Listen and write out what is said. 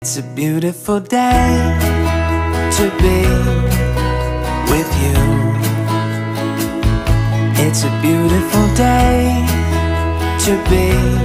It's a beautiful day to be with you. It's a beautiful day to be